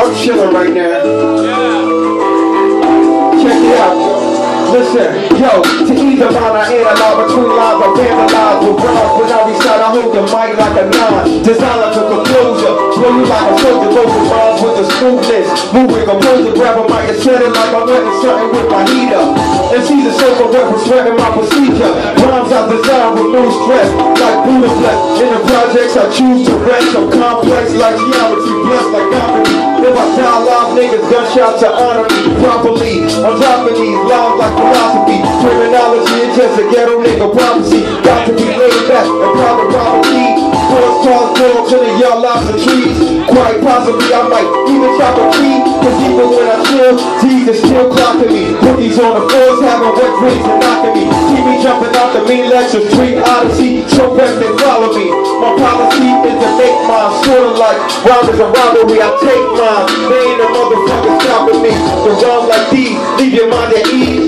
I'm chilling right now. Check it out. Listen, yo, to ease the mind, I analyze between lives, I vandalize with rhymes. When I recite, I hold the mic like a nine. Designer to composure, blow you like a soldier, go for rhymes with the smoothness. Moving composer, grab a mic and set it like I'm wetting something with my heater. And see the circle representing my procedure. Rhymes I design with no stress, like Buddha flesh. In the projects I choose to rest, I'm complex like geometry, blessed like comedy. If I die live, niggas gunshot to honor me properly. I'm dropping these lines like philosophy. Terminology is just a ghetto nigga prophecy. Got to be laid back and private property. Force cars, dogs in the yard, lots of trees. Quite possibly I might even chop a tree. Cause even when I chill, G's is still clocking me. Rookies on the floors having wet dreams and knocking me. See me jumping out the mean lecture street odyssey. So best they follow me. My policy is to make mine sorta like rhyme is a robbery. I take mine. They ain't a motherfucker stopping me. The rhyme like these, leave your mind at ease.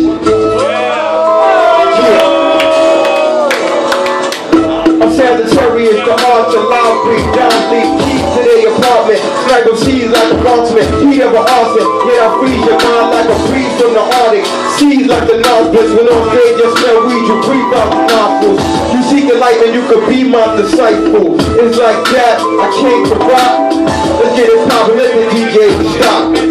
I'm Sagittarius, the heart to loud breathe down deep, keys to their apartment, snipe them seas like a marksman, heat of an arson, yeah I freeze your mind like a breeze from the Arctic, seas like the North Blitz, when on stage you smell weed, you breathe out the nostrils, you seek the light and you could be my disciple, it's like that, I came to rock, let's get it poppin', let the DJ stop.